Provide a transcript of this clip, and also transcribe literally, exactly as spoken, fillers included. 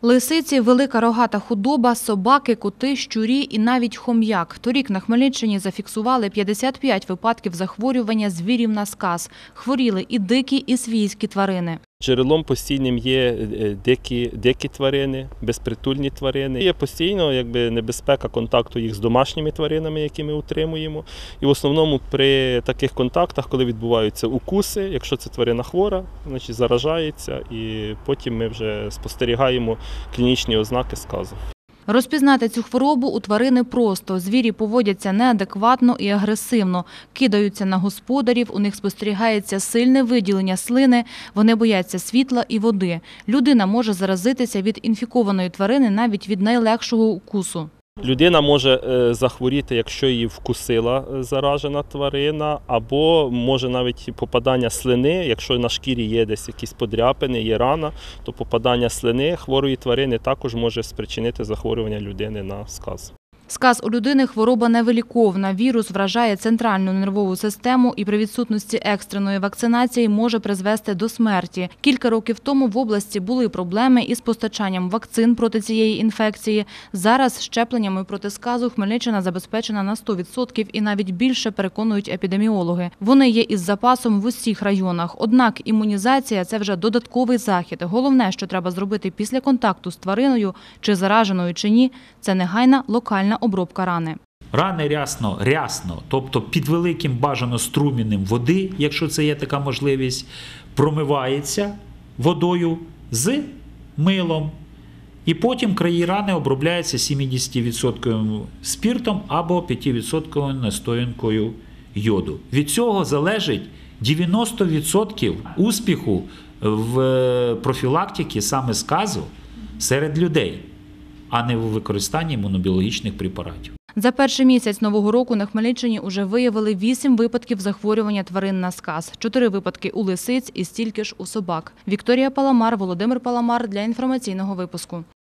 Лисиці, велика рогата худоба, собаки, коти, щурі і навіть хом'як. Торік на Хмельниччині зафіксували п'ятдесят п'ять випадків захворювання звірів на сказ. Хворіли і дикі, і свійські тварини. Джерелом постійним є дикі, дикі тварини, безпритульні тварини. Є постійно якби, небезпека контакту їх з домашніми тваринами, які ми утримуємо. І в основному при таких контактах, коли відбуваються укуси, якщо це тварина хвора, значить заражається, і потім ми вже спостерігаємо клінічні ознаки сказу. Розпізнати цю хворобу у тварини просто. Звірі поводяться неадекватно і агресивно, кидаються на господарів, у них спостерігається сильне виділення слини, вони бояться світла і води. Людина може заразитися від інфікованої тварини навіть від найлегшого укусу. Людина може захворіти, якщо її вкусила заражена тварина, або може навіть попадання слини, якщо на шкірі є десь якісь подряпини, є рана, то попадання слини хворої тварини також може спричинити захворювання людини на сказ. Сказ у людини – хвороба невиліковна. Вірус вражає центральну нервову систему і при відсутності екстреної вакцинації може призвести до смерті. Кілька років тому в області були проблеми із постачанням вакцин проти цієї інфекції. Зараз щепленнями проти сказу Хмельниччина забезпечена на сто відсотків і навіть більше, переконують епідеміологи. Вони є із запасом в усіх районах. Однак імунізація – це вже додатковий захід. Головне, що треба зробити після контакту з твариною, чи зараженою, чи ні – це негайна локальна обробка рани. Рани рясно, рясно, тобто під великим бажано струмінем води, якщо це є така можливість, промивається водою з милом. І потім краї рани обробляються сімдесятивідсотковим спиртом або п'ятивідсотковою настоянкою йоду. Від цього залежить дев'яносто відсотків успіху в профілактиці саме сказу серед людей, а не в використанні імунобіологічних препаратів. За перший місяць Нового року на Хмельниччині уже виявили вісім випадків захворювання тварин на сказ. Чотири випадки у лисиць і стільки ж у собак. Вікторія Паламар, Володимир Паламар для інформаційного випуску.